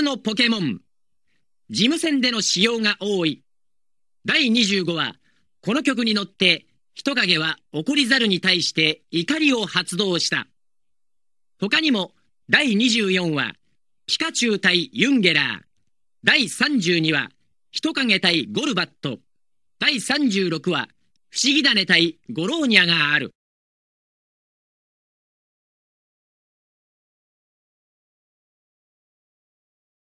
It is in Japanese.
のポケモン。事務戦での使用が多い。第25話、この曲に乗って、人影は怒り猿に対して怒りを発動した。他にも、第24話、ピカチュウ対ユンゲラー。第32話、人影対ゴルバット。第36話、不思議種対ゴローニャがある。